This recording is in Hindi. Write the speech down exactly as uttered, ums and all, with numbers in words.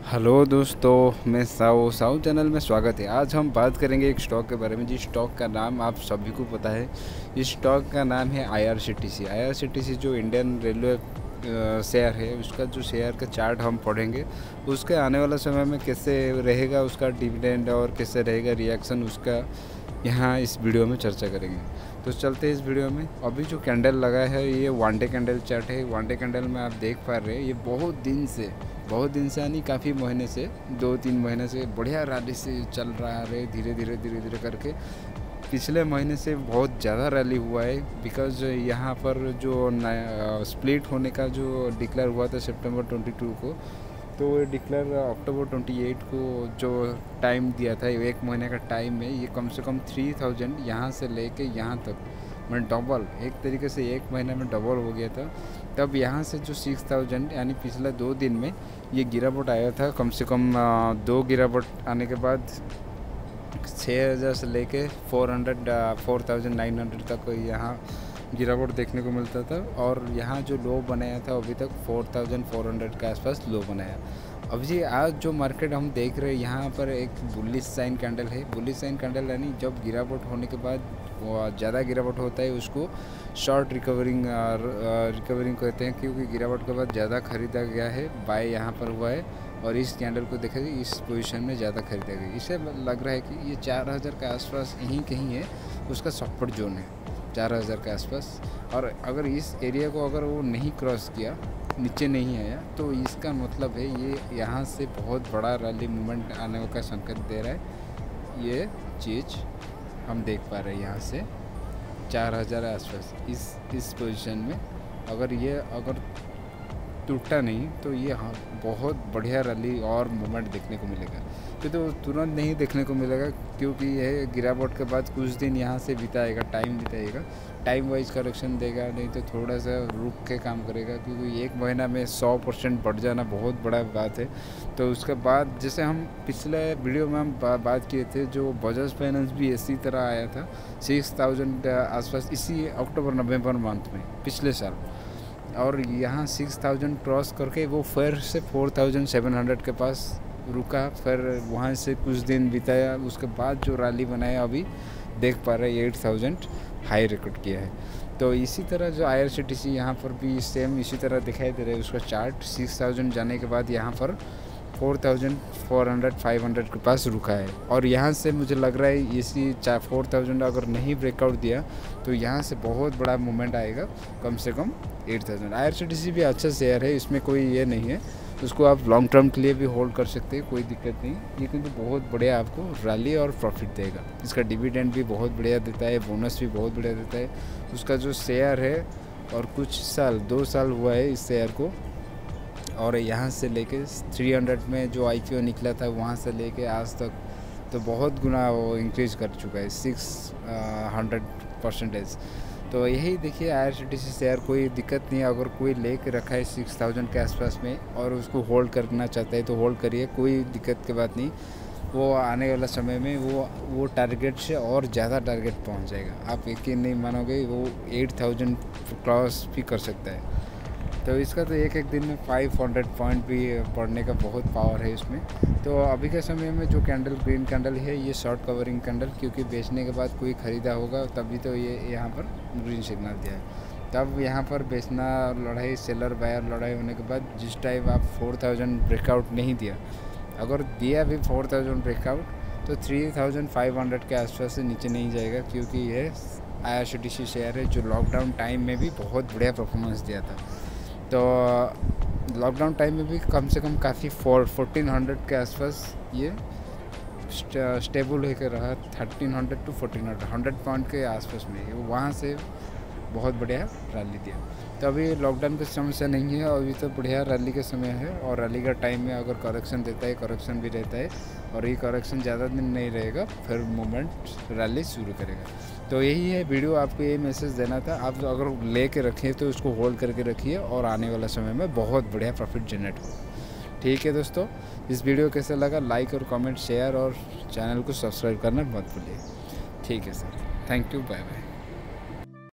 हेलो दोस्तों, मैं साउ साउ चैनल में स्वागत है। आज हम बात करेंगे एक स्टॉक के बारे में, जिस स्टॉक का नाम आप सभी को पता है। इस स्टॉक का नाम है आईआरसीटीसी। आईआरसीटीसी जो इंडियन रेलवे शेयर है, उसका जो शेयर का चार्ट हम पढ़ेंगे, उसके आने वाला समय में कैसे रहेगा, उसका डिविडेंड और कैसे रहेगा रिएक्शन, उसका यहाँ इस वीडियो में चर्चा करेंगे। तो चलते हैं इस वीडियो में। अभी जो कैंडल लगा है ये वन डे कैंडल चार्ट है। वन डे कैंडल में आप देख पा रहे हैं ये बहुत दिन से बहुत दिन से यानी काफ़ी महीने से, दो तीन महीने से बढ़िया रैली से चल रहा है। धीरे धीरे धीरे धीरे करके पिछले महीने से बहुत ज़्यादा रैली हुआ है। बिकॉज यहाँ पर जो स्प्लिट होने का जो डिक्लेयर हुआ था सितंबर बाईस को, तो ये डिक्लेयर अक्टूबर अट्ठाईस को जो टाइम दिया था, एक महीने का टाइम में ये कम से कम थ्री थाउजेंड यहाँ से लेके यहाँ तक मैं डबल, एक तरीके से एक महीने में डबल हो गया था। तब यहाँ से जो सिक्स थाउजेंड यानी पिछले दो दिन में ये गिरावट आया था। कम से कम दो गिरावट आने के बाद छः हज़ार से लेके four hundred four thousand nine hundred तक यहाँ गिरावट देखने को मिलता था। और यहाँ जो लो बनाया था अभी तक फोर थाउजेंड फोर हंड्रेड के आसपास लो बनाया। अब जी आज जो मार्केट हम देख रहे हैं, यहाँ पर एक बुलिश साइन कैंडल है। बुलिश साइन कैंडल यानी जब गिरावट होने के बाद ज़्यादा गिरावट होता है उसको शॉर्ट रिकवरिंग रिकवरिंग कहते हैं, क्योंकि गिरावट के बाद ज़्यादा खरीदा गया है, बाय यहाँ पर हुआ है। और इस कैंडल को देखा इस पोजीशन में ज़्यादा खरीदा गया। इससे लग रहा है कि ये चार हज़ार के आसपास यहीं कहीं है, उसका सपोर्ट जोन है चार हज़ार के आसपास। और अगर इस एरिया को अगर वो नहीं क्रॉस किया, नीचे नहीं आया, तो इसका मतलब है ये यहाँ से बहुत बड़ा रैली मूवमेंट आने का संकेत दे रहा है। ये चीज़ हम देख पा रहे हैं यहाँ से चार हज़ार आसपास इस इस पोजीशन में। अगर ये अगर टूटा नहीं तो ये हाँ बहुत बढ़िया रैली और मूवमेंट देखने को मिलेगा। तो, तो तुरंत नहीं देखने को मिलेगा, क्योंकि यह गिरावट के बाद कुछ दिन यहाँ से बिताएगा, टाइम बिताएगा, टाइम वाइज करेक्शन देगा, नहीं तो थोड़ा सा रुक के काम करेगा। क्योंकि एक महीना में सौ परसेंट बढ़ जाना बहुत बड़ा बात है। तो उसके बाद जैसे हम पिछले वीडियो में हम बा, बात किए थे, जो बजाज फाइनेंस भी इसी तरह आया था सिक्स थाउजेंड आसपास इसी अक्टूबर नवंबर मंथ में पिछले साल। और यहाँ सिक्स थाउजेंड क्रॉस करके वो फिर से फोर थाउजेंड सेवन हंड्रेड के पास रुका, फिर वहाँ से कुछ दिन बिताया। उसके बाद जो रैली बनाया अभी देख पा रहे हैं एट थाउजेंड हाई रिकॉर्ड किया है। तो इसी तरह जो आईआरसीटीसी यहाँ पर भी सेम इसी तरह दिखाई दे रहा है। उसका चार्ट सिक्स थाउजेंड जाने के बाद यहाँ पर four thousand four hundred five hundred के पास रुका है। और यहाँ से मुझे लग रहा है इसी चार फोर थाउजेंड अगर नहीं ब्रेकआउट दिया तो यहाँ से बहुत बड़ा मूवमेंट आएगा, कम से कम एट थाउजेंड। आईआरसीटीसी भी अच्छा शेयर है, इसमें कोई ये नहीं है, उसको आप लॉन्ग टर्म के लिए भी होल्ड कर सकते हैं, कोई दिक्कत नहीं। ये किंतु बहुत बढ़िया आपको रैली और प्रॉफिट देगा। इसका डिविडेंड भी बहुत बढ़िया देता है, बोनस भी बहुत बढ़िया देता है। उसका जो शेयर है और कुछ साल दो साल हुआ है इस शेयर को, और यहाँ से लेके तीन सौ में जो आईपीओ निकला था वहाँ से लेके आज तक तो बहुत गुना वो इंक्रीज कर चुका है, सिक्स हंड्रेड परसेंटेज। तो यही देखिए आईआरसीटीसी शेयर कोई दिक्कत नहीं है। अगर कोई ले के रखा है सिक्स थाउजेंड के आसपास में और उसको होल्ड करना चाहता है तो होल्ड करिए, कोई दिक्कत की बात नहीं। वो आने वाला समय में वो वो टारगेट से और ज़्यादा टारगेट पहुंच जाएगा। आप यकीन नहीं मानोगे, वो एट थाउजेंड क्रॉस भी कर सकता है। तो इसका तो एक एक दिन में फाइव हंड्रेड पॉइंट भी पढ़ने का बहुत पावर है इसमें। तो अभी के समय में जो कैंडल ग्रीन कैंडल है ये शॉर्ट कवरिंग कैंडल, क्योंकि बेचने के बाद कोई ख़रीदा होगा तभी तो ये यहाँ पर ग्रीन सिग्नल दिया है। तब यहाँ पर बेचना लड़ाई, सेलर बायर लड़ाई होने के बाद जिस टाइम आप फोर थाउजेंड ब्रेकआउट नहीं दिया, अगर दिया भी फोर थाउजेंड ब्रेकआउट तो थ्री थाउजेंड फाइव हंड्रेड के आसपास से नीचे नहीं जाएगा, क्योंकि ये आईआरसीटीसी शेयर है जो लॉकडाउन टाइम में भी बहुत बढ़िया परफॉर्मेंस दिया था। तो लॉकडाउन टाइम में भी कम से कम काफ़ी फोर फोर्टीन हंड्रेड के आसपास ये स्टेबल होकर रहा, thirteen hundred to fourteen hundred hundred point के आसपास में, वहाँ से बहुत बढ़िया रैली दिया। तो अभी लॉकडाउन की समस्या नहीं है, अभी तो बढ़िया रैली का समय है। और रैली का टाइम में अगर करेक्शन देता है, करेक्शन भी रहता है, और ये करेक्शन ज़्यादा दिन नहीं रहेगा, फिर मूवमेंट रैली शुरू करेगा। तो यही है वीडियो, आपको ये मैसेज देना था। आप अगर ले के रखें तो उसको होल्ड करके रखिए और आने वाला समय में बहुत बढ़िया प्रॉफिट जनरेट हो। ठीक है दोस्तों, इस वीडियो कैसा लगा लाइक और कमेंट शेयर और चैनल को सब्सक्राइब करना मत भूलिए। ठीक है sir, thank you, bye bye.